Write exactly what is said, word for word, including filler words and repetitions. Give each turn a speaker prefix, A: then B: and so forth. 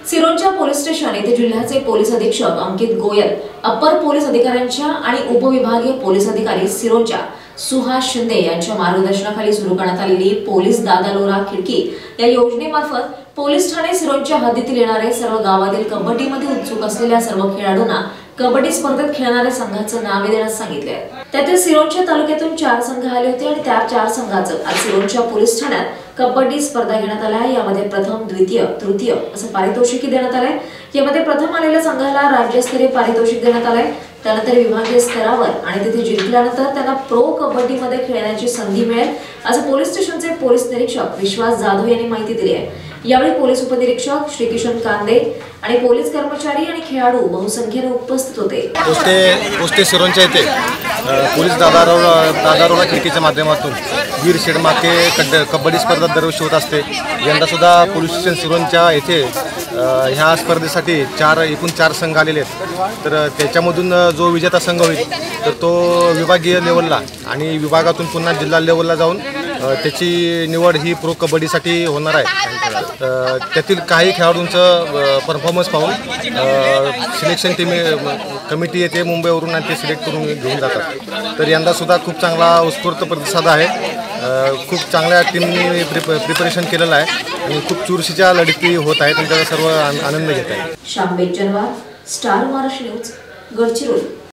A: Sironcha police station येथे जिल्ह्याचे police अधीक्षक अंकित गोयल, अप्पर पोलीस अधिकाऱ्यांच्या आणि उपविभागीय पोलीस अधिकारी सिरोंचा सुहास शिंदे यांच्या मार्गदर्शनाखाली सुरू करण्यात आलेली पोलीस दादालोरा खिडकी या योजनेमार्फत पोलीस ठाणे सिरोंचा हद्दीतील येणारे सर्व गावातील कबड्डीमध्ये उत्सुक असलेल्या सर्व खेळाडूंना कबड्डी स्पर्धेत खेळणाऱ्या संघाचं नावे देण्यास सांगितले। त्यातील सिरोंचा तालुक्यातून चार संघ आले होते आणि त्या चार संघाचं आज सिरोंचा पोलीस ठाण्यात कबड्डी स्पर्धा घेण्यात आल्या। यामध्ये प्रथम, द्वितीय, तृतीय असं पारितोषिक देण्यात आलंय। यामध्ये प्रथम आलेल्या संघाला राज्यस्तरीय पारितोषिक देण्यात आलंय। त्यानंतर विभागीय स्तरावर आणि तिथे जिंकल्यानंतर त्यांना प्रो कबड्डी मध्ये खेळण्याची संधी मिळेल, असं पोलीस स्टेशनचे पोलीस निरीक्षक विश्वास जाधव यांनी माहिती दिली आहे। यावेळी पोलीस उपनिरीक्षक श्रीकिशन कांदे आणि पोलीस कर्मचारी आणि खेळाडू बहुसंख्येने उपस्थित होते।
B: पोस्टे पोस्टे सिरोंचा येथे पोलीस दादारोला दादारोला खिडकीच्या माध्यमातून वीर शेडमाके कबड्डी स्पर्धा दरवर्षी होत असते। यंदा सुद्धा पोलीस स्टेशन सिरोंचा येथे ह्या स्पर्धेसाठी चार एकूण चार संघ आलेले आहेत। तर त्याच्यामधून जो विजेता संघ होईल तर तो विभागीय लेवलला आणि विभागातून पुन्हा जिल्हा लेवलला जाऊन त्याची निवड ही प्रो कबड्डीसाठी होणार आहे। त्यातील काही खेळाडूंचं परफॉर्मन्स पाहून सिलेक्शन टीम कमिटी येते मुंबईवरून आणि ते सिलेक्ट करून घेऊन जातात। तर यंदा सुद्धा खूप चांगला उत्स्फूर्त प्रतिसाद आहे। खूप चांगल्या टीमनी प्रिप प्रिपरेशन केलेलं आहे आणि खूप चुरशीच्या लढती होत आहेत आणि त्याचा सर्व आनंद घेत आहे।
A: शांबेत जनवार, स्टार महाराष्ट्र न्यूज, गडचिरोली।